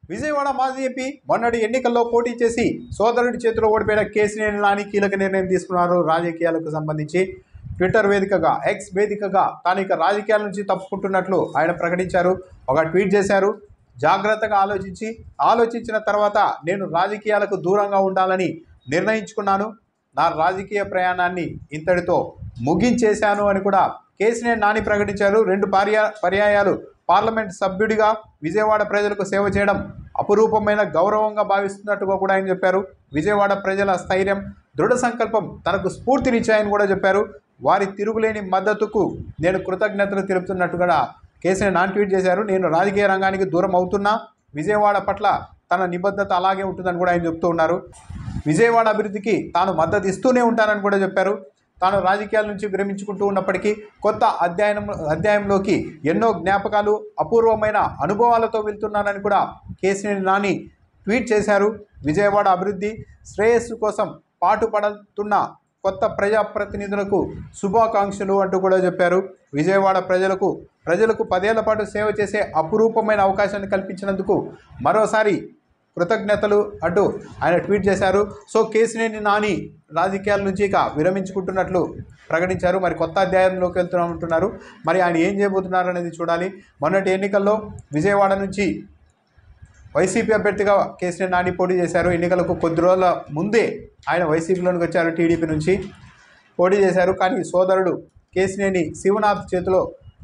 విజయవాడ మాజీ ఎంపీ మొన్నటి ఎన్నికల్లో పోటీ చేసి సోదరుడి చేతిలో ఓడిపోయిన కేసినేని నాని కీలక నిర్ణయం తీసుకున్నారు. రాజకీయాలకు సంబంధించి ట్విట్టర్ వేదికగా, ఎక్స్ వేదికగా తానిక రాజకీయాల నుంచి తప్పుకుంటున్నట్లు ఆయన ప్రకటించారు. ఒక ట్వీట్ చేశారు. జాగ్రత్తగా ఆలోచించిన తర్వాత నేను రాజకీయాలకు దూరంగా ఉండాలని నిర్ణయించుకున్నాను. నా రాజకీయ ప్రయాణాన్ని ఇంతటితో ముగించేశాను అని కూడా కేసినేని నాని ప్రకటించారు. 2 పర్యాయాలు పార్లమెంట్ సభ్యుడిగా విజయవాడ ప్రజలకు సేవ చేయడం అపురూపమైన గౌరవంగా భావిస్తున్నట్టుగా కూడా ఆయన చెప్పారు. విజయవాడ ప్రజల స్థైర్యం, దృఢ సంకల్పం తనకు స్ఫూర్తినిచ్చాయని కూడా చెప్పారు. వారి తిరుగులేని మద్దతుకు నేను కృతజ్ఞతలు తెలుపుతున్నట్టుగా కేసినేని నాని ట్వీట్ చేశారు. నేను రాజకీయ రంగానికి దూరం అవుతున్నా, విజయవాడ పట్ల తన నిబద్ధత అలాగే ఉంటుందని కూడా ఆయన చెప్తూ ఉన్నారు. విజయవాడ అభివృద్ధికి తాను మద్దతు ఇస్తూనే ఉంటానని కూడా చెప్పారు. తాను రాజకీయాల నుంచి విరమించుకుంటూ ఉన్నప్పటికీ కొత్త అధ్యాయంలోకి ఎన్నో జ్ఞాపకాలు, అపూర్వమైన అనుభవాలతో వెళ్తున్నానని కూడా కేసినేని నాని ట్వీట్ చేశారు. విజయవాడ అభివృద్ధి శ్రేయస్సు కోసం పాటుపడుతున్న కొత్త ప్రజాప్రతినిధులకు శుభాకాంక్షలు అంటూ కూడా చెప్పారు. విజయవాడ ప్రజలకు 10 ఏళ్ల పాటు సేవ చేసే అపురూపమైన అవకాశాన్ని కల్పించినందుకు మరోసారి కృతజ్ఞతలు అంటూ ఆయన ట్వీట్ చేశారు. సో కేసినేని నాని రాజకీయాల నుంచి ఇక విరమించుకుంటున్నట్లు ప్రకటించారు. మరి కొత్త అధ్యాయంలోకి వెళ్తున్నామంటున్నారు. మరి ఆయన ఏం చేయబోతున్నారు అనేది చూడాలి. మొన్నటి ఎన్నికల్లో విజయవాడ నుంచి వైసీపీ అభ్యర్థిగా కేసినేని నాని పోటీ చేశారు. ఎన్నికలకు కొద్ది రోజుల ముందే ఆయన వైసీపీలోనికి వచ్చారు. టీడీపీ నుంచి పోటీ చేశారు. కానీ సోదరుడు కేసినేని శివనాథ్ చేతిలో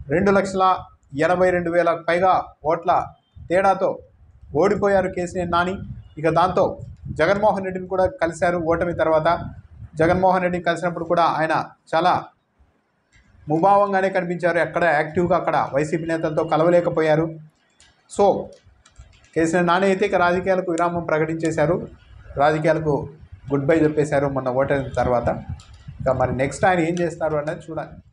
2,82,000 పైగా ఓట్ల తేడాతో ఓడిపోయారు కేసినేని నాని. ఇక దాంతో జగన్మోహన్ రెడ్డిని కూడా కలిశారు. ఓటమి తర్వాత జగన్మోహన్ రెడ్డిని కలిసినప్పుడు కూడా ఆయన చాలా ముభావంగానే కనిపించారు. ఎక్కడ యాక్టివ్గా అక్కడ వైసీపీ నేతలతో కలవలేకపోయారు. సో కేసినేని నాని అయితే ఇక రాజకీయాలకు విరామం ప్రకటించేశారు. రాజకీయాలకు గుడ్ బై చెప్పేశారు మొన్న ఓటమి తర్వాత. ఇక మరి నెక్స్ట్ ఆయన ఏం చేస్తారు అన్నది చూడాలి.